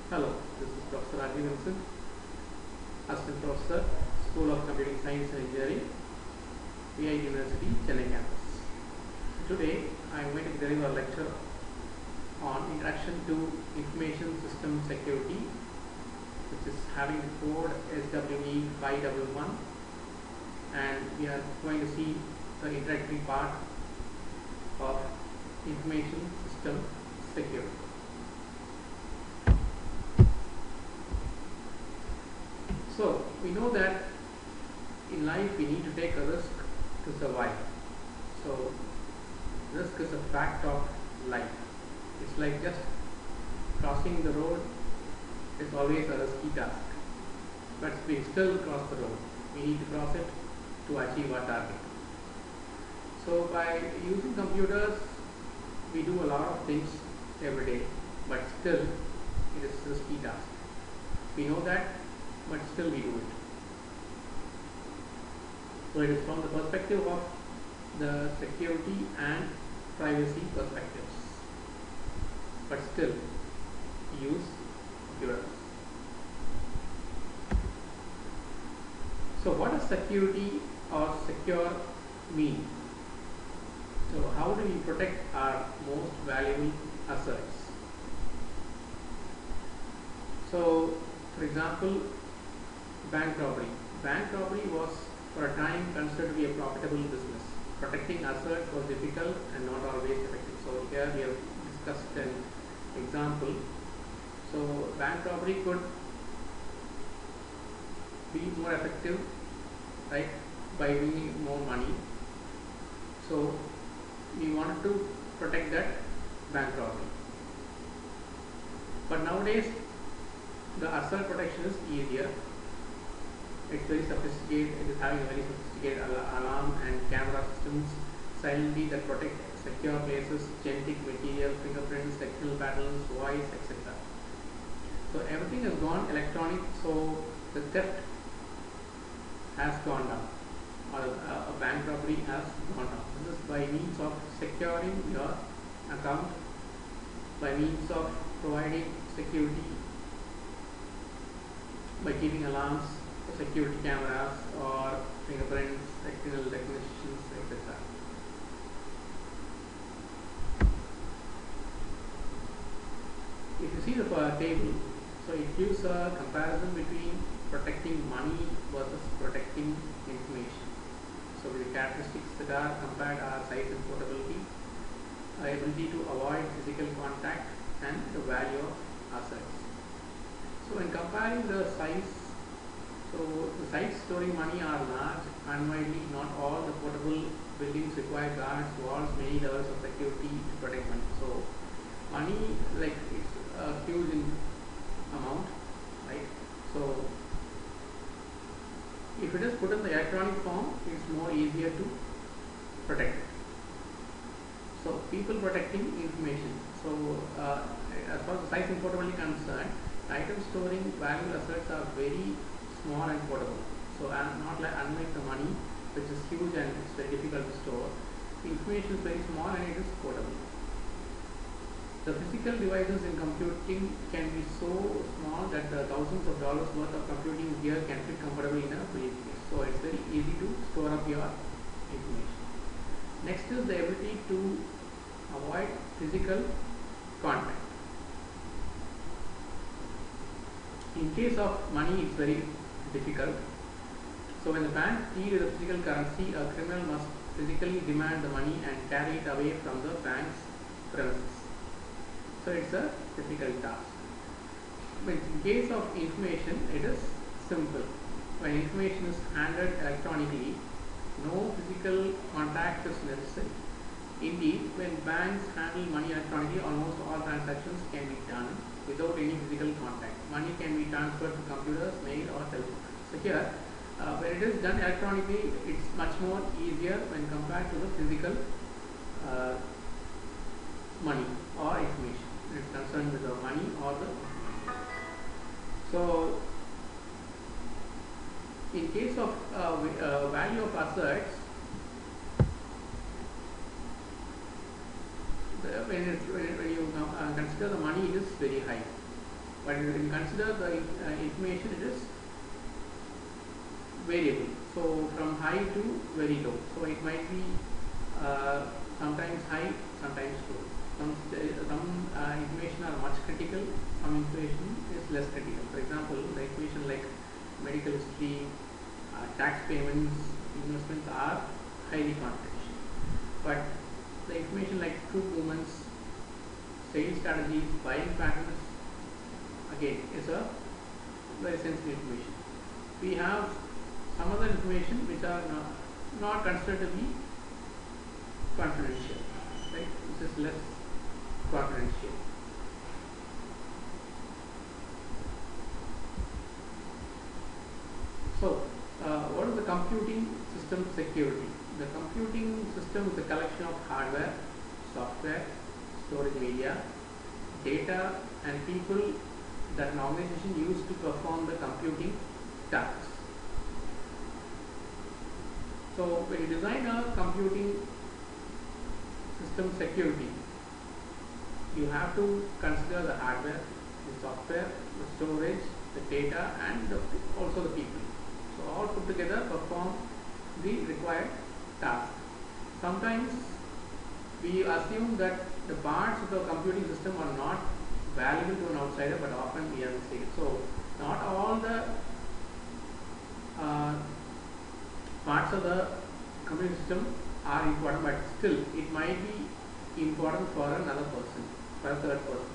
Hello, this is Professor Rajiv Vincent, Assistant Professor, School of Computing Science and Engineering, VI University, Chennai campus. Today, I am going to deliver a lecture on Introduction to Information System Security, which is having the code SWE 511, and we are going to see the introductory part of Information System Security. So, we know that in life we need to take a risk to survive. So, risk is a fact of life. It's like just crossing the road is always a risky task. But we still cross the road. We need to cross it to achieve our target. So, by using computers, we do a lot of things every day, but still it is a risky task. We know that, but still we do it. So it is from the perspective of the security and privacy perspectives, but still use computers. So what does security or secure mean? So how do we protect our most valuable assets? So for example, bank robbery. Bank robbery was for a time considered to be a profitable business. Protecting assets was difficult and not always effective. So here we have discussed an example. So bank robbery could be more effective, right, by bringing more money. So we wanted to protect that bank robbery. But nowadays the asset protection is easier. It's very sophisticated. It is having a very sophisticated alarm and camera systems silently that protect secure places, genetic material, fingerprints, tactile patterns, voice, etc. So everything has gone electronic. So the theft has gone down, or a bank robbery has gone down. This is by means of securing your account, by means of providing security, by keeping alarms, security cameras, or fingerprints, tactile recognitions, etc. If you see the table, so it gives a comparison between protecting money versus protecting information. So the characteristics that are compared are size and portability, ability to avoid physical contact, and the value of assets. So when comparing the size, so the sites storing money are large, unwidely. Not all the portable buildings require guards, walls, many levels of security to protect money. So money, like, it's a huge amount, right? So if it is put in the electronic form, it's more easier to protect it. So people protecting information. So as far as the size and portability concerned, items storing valuable assets are very small and portable. So unlike the money, which is huge and it's very difficult to store, the information is very small and it is portable. The physical devices in computing can be so small that the thousands of dollars worth of computing gear can fit comfortably in a briefcase. So it's very easy to store up your information. Next is the ability to avoid physical contact. In case of money, it's very difficult. So when the bank deals with physical currency, a criminal must physically demand the money and carry it away from the bank's premises. So it's a difficult task. But in case of information, it is simple. When information is handled electronically, no physical contact is necessary. Indeed, when banks handle money electronically, almost all transactions can be done without any physical contact. Money can be transferred to computers, mail, or telephone. So here, when it is done electronically, it's much more easier when compared to the physical money or information. It's concerned with the money or the information. So in case of value of assets, when you consider the money, it is very high. But when you consider the information, it is variable. So from high to very low. So it might be sometimes high, sometimes low. Some information are much critical, some information is less critical. For example, the information like medical history, tax payments, investments are highly confidential. But the information like troop movements, sales strategies, buying patterns, again is a very sensitive information. We have some other information which are not considered to be confidential, right? This is less confidential. So, what is the computing system security? The computing system is a collection of hardware, software, storage media, data, and people that an organization uses to perform the computing tasks. So, when you design a computing system security, you have to consider the hardware, the software, the storage, the data, and also the people. So all put together perform the required task. Sometimes we assume that the parts of the computing system are not valuable to an outsider, but often we have to say it. So not all the parts of the computing system are important, but still it might be important for another person, for a third person.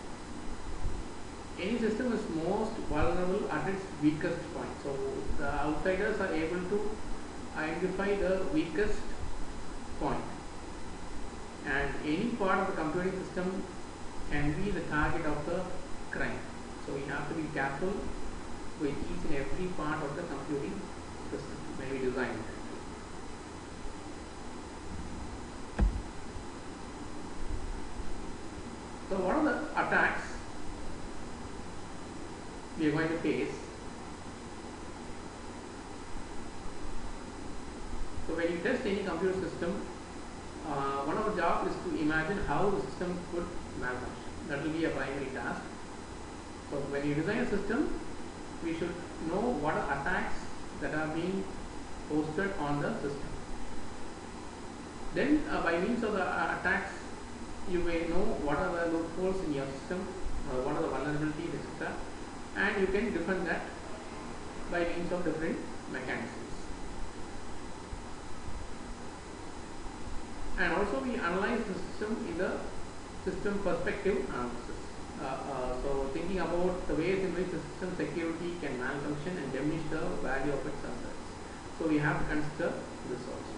Any system is most vulnerable at its weakest point. So the outsiders are able to identify the weakest point, and any part of the computing system can be the target of the crime. So we have to be careful with each and every part of the computing system when we design it. So what are the attacks we are going to face? So when you test any computer system, one of the jobs is to imagine how the system could malfunction. That will be a primary task. So when you design a system, we should know what are attacks that are being posted on the system. Then by means of the attacks, you may know what are the loopholes in your system, what are the vulnerabilities, etc. And you can defend that by means of different mechanisms. And also we analyze the system in the system perspective analysis. So thinking about the ways in which the system security can malfunction and diminish the value of its assets. So we have to consider this also.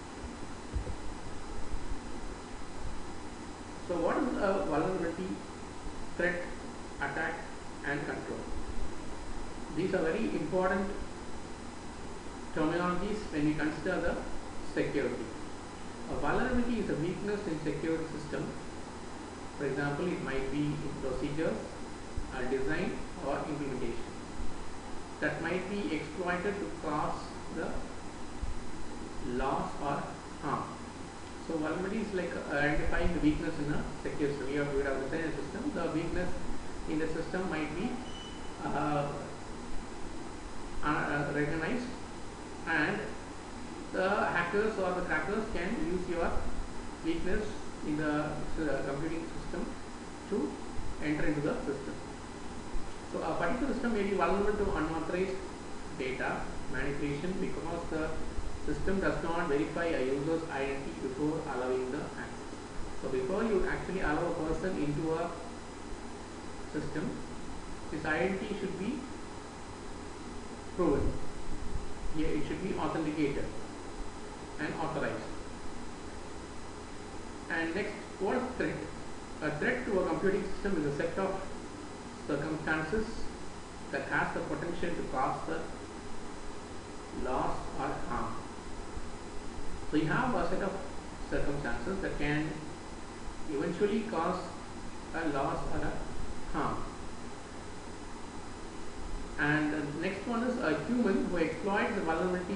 So what is vulnerability, threat, attack, and control? These are very important terminologies when we consider the security. A vulnerability is a weakness in security system. For example, it might be in procedures, design, or implementation that might be exploited to cause the loss or harm. So vulnerability is like identifying the weakness in a secure system. You have designed a system. The weakness in the system might be recognized, and the hackers or the crackers can use your weakness in the computing system to enter into the system. So a particular system may be vulnerable to unauthorized data manipulation because the system does not verify a user's identity before allowing the access. So before you actually allow a person into a system, his identity should be proven. Yeah, it should be authenticated and authorized. And next, what is threat? A threat to a computing system is a set of circumstances that has the potential to cause the loss or harm. So you have a set of circumstances that can eventually cause a loss or a harm. And the next one is a human who exploits the vulnerability,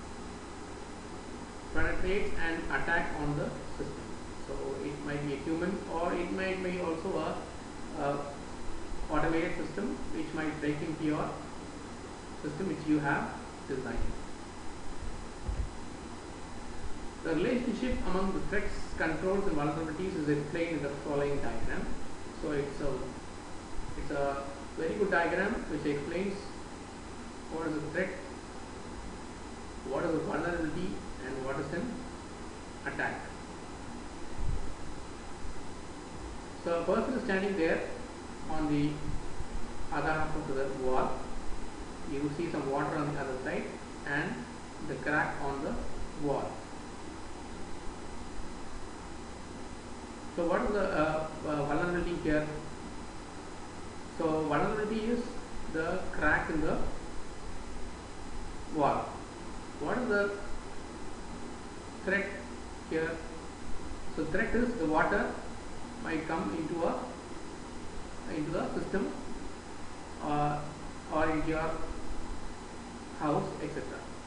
penetrates and attack on the system. So it might be a human, or it might be also a automated system which might break into your system which you have designed. The relationship among the threats, controls and vulnerabilities is explained in the following diagram. So it's a very good diagram which explains what is a threat, what is a vulnerability and what is an attack. So a person is standing there on the other half of the wall. You see some water on the other side and the crack on the wall. So what is the vulnerability here? So vulnerability is the crack in the wall. What is the threat here? So threat is the water might come into the system or into your house, etc.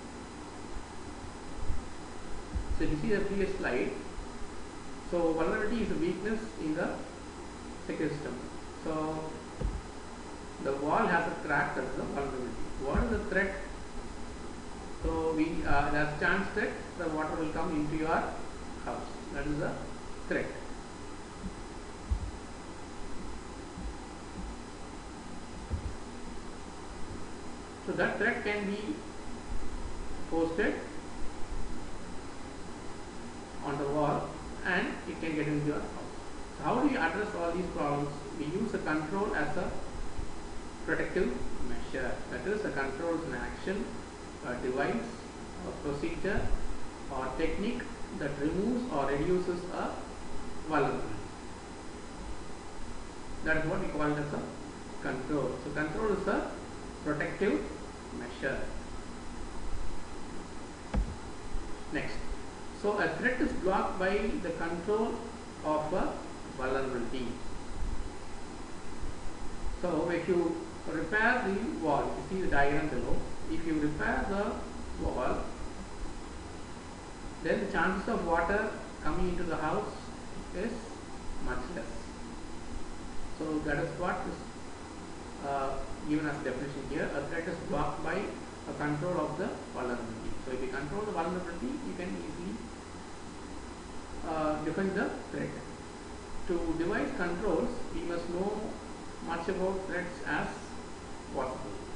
So if you see the previous slide, so vulnerability is a weakness in the security system. So the wall has a crack, that is the vulnerability. What is the threat? So there is chance that the water will come into your house. That is the threat. So that threat can be posted on the wall and it can get into your house. So how do you address all these problems? We use a control as a protective measure. That is, a control is an action, a device, a procedure or technique that removes or reduces a vulnerability. That is what we call it as a control. So control is a protective measure. Next, so a threat is blocked by the control of a vulnerability. So if you repair the wall, you see the diagram below, if you repair the wall, then the chances of water coming into the house is much less. So that is what is given as definition here. A threat is blocked by a control of the vulnerability. So if you control the vulnerability, you can easily define the threat. To devise controls, we must know much about threats as possible.